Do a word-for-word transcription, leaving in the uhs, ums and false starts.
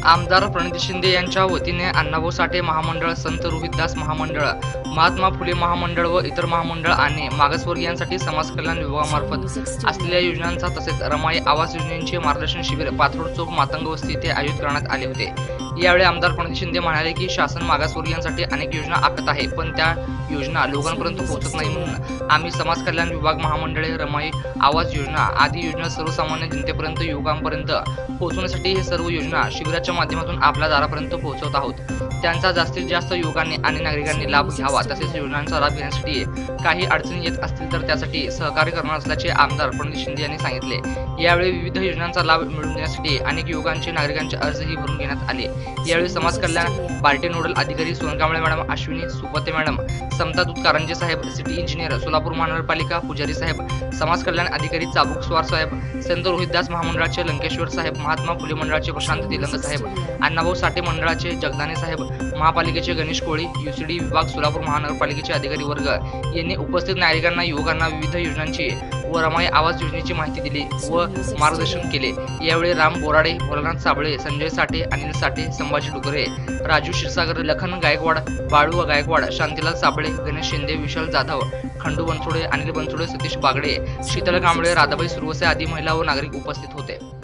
आमदार प्रणिती शिंदे यांच्या वतीने अण्णाभाऊ साठे महामंडळ, संत रोहिदास महामंडळ, महात्मा फुले महामंडळ व इतर महामंडळ आणि मागासवर्गीयांसाठी समाज कल्याण विभागामार्फत असलेल्या योजनांचा तसेच रमाई आवास योजनेचे मार्गदर्शन शिबिर पाथरोड चौक मातंग वस्ती येथे आयोजित करण्यात आले होते। यावेळी आमदार प्रणिती शिंदे म्हणाले की शासन मागासवर्गीयांसाठी अनेक योजना आखत आहे, पण त्या योजना लोकांपर्यंत पोहोचत नाही, म्हणून आम्ही समाज कल्याण विभाग, महामंडळे, रमाई आवास योजना आदी योजना सर्वसामान्य जनतेपर्यंत, युवकांपर्यंत पोहोचवण्यासाठी हे सर्व योजना शिबिराच्या माध्यमातून आपल्या दारापर्यंत पोहोचवत आहोत। त्यांचा जास्तीत जास्त युवकांनी आणि नागरिकांनी लाभ घ्यावा, तसेच योजनांचा लाभ घेण्यासाठी काही अडचणी येत असतील तर त्यासाठी सहकार्य करणार असल्याचे आमदार प्रणिती शिंदे यांनी सांगितले। यावेळी विविध योजनांचा लाभ मिळवून देण्यासाठी अनेक युवकांचे, नागरिकांचे अर्जही भरून घेण्यात आले। यावेळी समाज कल्याण पार्टी नोडल अधिकारी सोनकांबळे मॅडम, अश्विनी सुपते मॅडम, समता दूत कारंजे साहेब, सिटी इंजिनियर सोलापूर महानगरपालिका पुजारी साहेब, समाज कल्याण अधिकारी चाबुक स्वार साहेब, संत रोहिदास महामंडळाचे लंकेश्वर साहेब, महात्मा फुले मंडळाचे प्रशांत तिलंग साहेब, अण्णाभाऊ साठे मंडळाचे जगदाने साहेब, महापालिकेचे गणेश कोळी, यूसीडी विभाग सोलापूर महानगरपालिकेचे अधिकारी वर्ग यांनी उपस्थित नागरिकांना, युवकांना विविध योजनांची व रमाई आवास योजनेची माहिती दिली व मार्गदर्शन केले। यावेळी राम बोराडे, भोलानाथ साबळे, संजय साठे, अनिल साठे, संभाजी डुगरे, राजू क्षीरसागर, लखन गायकवाड, बाळू गायकवाड, शांतीलाल साबळे, गणेश शिंदे, विशाल जाधव, खंडू बनसोडे, अनिल बनसोडे, सतीश बागडे, शीतल कांबळे, राधाबाई सुरवसे आदी महिला व नागरिक उपस्थित होते।